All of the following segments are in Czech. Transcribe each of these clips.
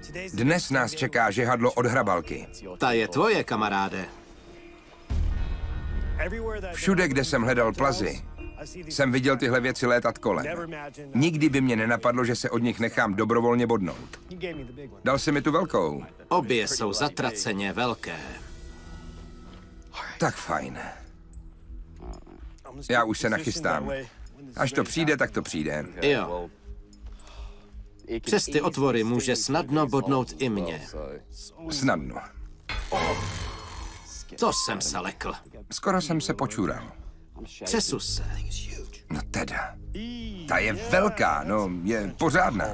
Dnes nás čeká žehadlo od hrabalky. Ta je tvoje, kamaráde. Všude, kde jsem hledal plazy, jsem viděl tyhle věci létat kolem. Nikdy by mě nenapadlo, že se od nich nechám dobrovolně bodnout. Dal si mi tu velkou. Obě jsou zatraceně velké. Tak fajn. Já už se nachystám. Až to přijde, tak to přijde. Jo. Přes ty otvory může snadno bodnout i mě. Snadno. To jsem se lekl. Skoro jsem se počural. Třesu se. No teda. Ta je velká, no, je pořádná.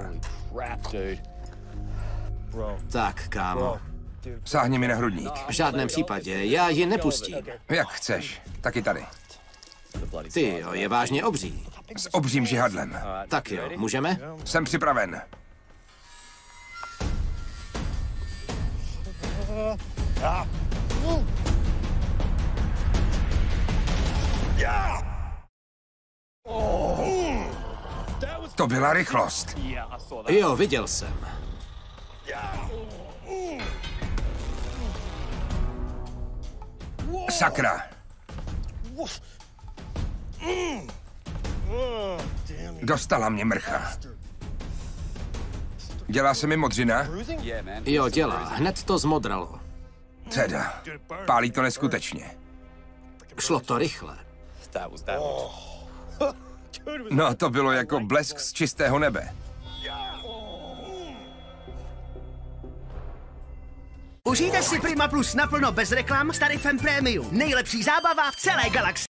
Tak, kámo. Sáhni mi na hrudník. V žádném případě, já ji nepustím. Jak chceš, taky tady. Ty jo, je vážně obří. S obřím žihadlem. Tak jo, můžeme? Jsem připraven. To byla rychlost. Jo, viděl jsem. Sakra. Dostala mě mrcha. Dělá se mi modřina? Jo, dělá. Hned to zmodralo. Teda, pálí to neskutečně. Šlo to rychle. No, to bylo jako blesk z čistého nebe. Užijte si Prima Plus naplno bez reklam s tarifem Premium. Nejlepší zábava v celé galaxii.